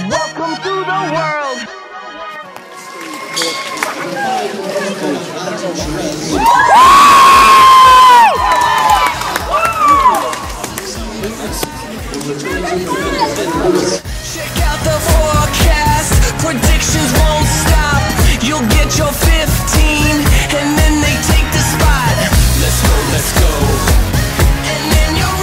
Welcome to the world. Check out the forecast, predictions won't stop. You'll get your 15, and then they take the spot. Let's go, let's go. And then you're